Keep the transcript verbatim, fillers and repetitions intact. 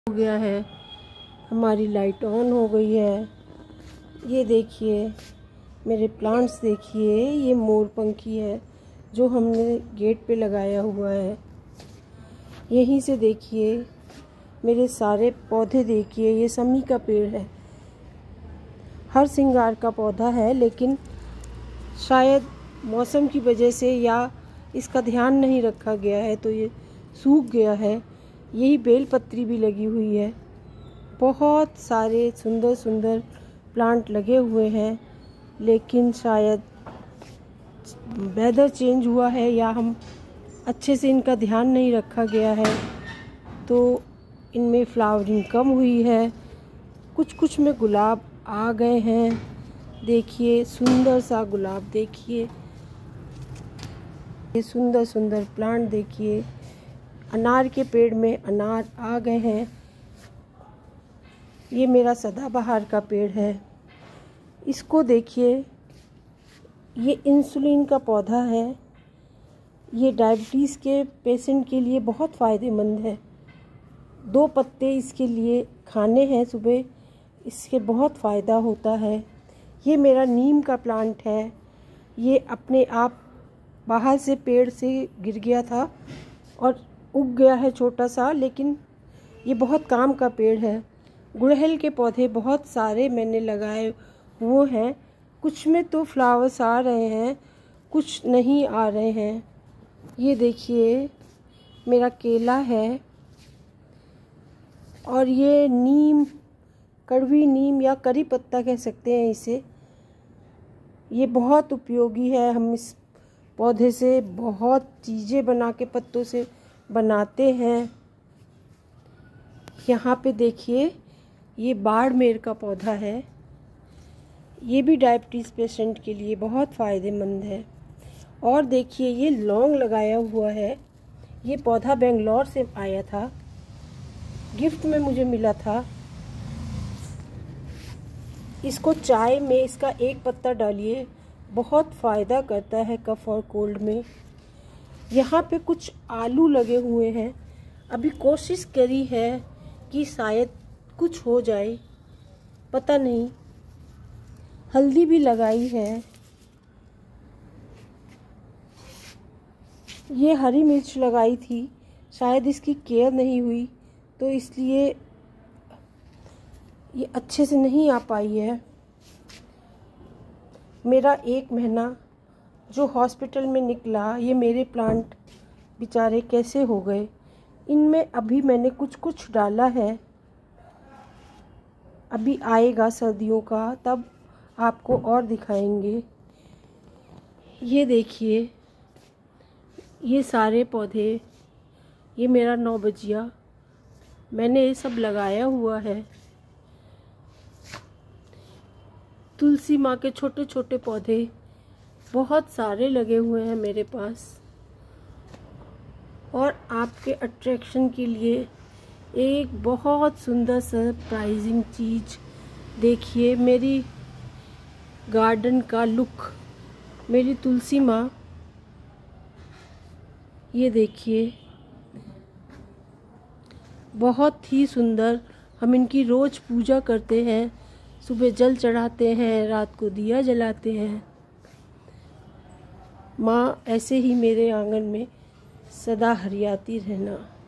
हो गया है, हमारी लाइट ऑन हो गई है। ये देखिए मेरे प्लांट्स, देखिए ये मोरपंखी है जो हमने गेट पे लगाया हुआ है। यहीं से देखिए मेरे सारे पौधे, देखिए ये शमी का पेड़ है। हर श्रृंगार का पौधा है, लेकिन शायद मौसम की वजह से या इसका ध्यान नहीं रखा गया है तो ये सूख गया है। यही बेलपत्री भी लगी हुई है। बहुत सारे सुंदर सुंदर प्लांट लगे हुए हैं, लेकिन शायद वेदर चेंज हुआ है या हम अच्छे से इनका ध्यान नहीं रखा गया है तो इनमें फ्लावरिंग कम हुई है। कुछ कुछ में गुलाब आ गए हैं। देखिए सुंदर सा गुलाब, देखिए ये सुंदर सुंदर प्लांट, देखिए अनार के पेड़ में अनार आ गए हैं। ये मेरा सदाबहार का पेड़ है। इसको देखिए, ये इंसुलिन का पौधा है। ये डायबिटीज़ के पेशेंट के लिए बहुत फ़ायदेमंद है। दो पत्ते इसके लिए खाने हैं सुबह, इससे बहुत फ़ायदा होता है। ये मेरा नीम का प्लांट है। ये अपने आप बाहर से पेड़ से गिर गया था और उग गया है छोटा सा, लेकिन ये बहुत काम का पेड़ है। गुड़हल के पौधे बहुत सारे मैंने लगाए हुए हैं। कुछ में तो फ्लावर्स आ रहे हैं, कुछ नहीं आ रहे हैं। ये देखिए मेरा केला है, और ये नीम, कड़वी नीम या करी पत्ता कह सकते हैं इसे। ये बहुत उपयोगी है। हम इस पौधे से बहुत चीज़ें बना के पत्तों से बनाते हैं। यहाँ पे देखिए ये बाड़मेर का पौधा है। ये भी डायबिटीज़ पेशेंट के लिए बहुत फ़ायदेमंद है। और देखिए ये लौंग लगाया हुआ है। ये पौधा बेंगलोर से आया था, गिफ्ट में मुझे मिला था। इसको चाय में इसका एक पत्ता डालिए, बहुत फ़ायदा करता है कफ और कोल्ड में। यहाँ पे कुछ आलू लगे हुए हैं। अभी कोशिश करी है कि शायद कुछ हो जाए, पता नहीं। हल्दी भी लगाई है। ये हरी मिर्च लगाई थी, शायद इसकी केयर नहीं हुई तो इसलिए ये अच्छे से नहीं आ पाई है। मेरा एक महीना जो हॉस्पिटल में निकला, ये मेरे प्लांट बेचारे कैसे हो गए। इनमें अभी मैंने कुछ कुछ डाला है, अभी आएगा सर्दियों का, तब आपको और दिखाएंगे। ये देखिए ये सारे पौधे, ये मेरा नौ बजिया मैंने ये सब लगाया हुआ है। तुलसी माँ के छोटे छोटे पौधे बहुत सारे लगे हुए हैं मेरे पास। और आपके अट्रैक्शन के लिए एक बहुत सुंदर सरप्राइजिंग चीज़ देखिए, मेरी गार्डन का लुक। मेरी तुलसी माँ, ये देखिए बहुत ही सुंदर। हम इनकी रोज़ पूजा करते हैं, सुबह जल चढ़ाते हैं, रात को दिया जलाते हैं। माँ ऐसे ही मेरे आंगन में सदा हरियाती रहना।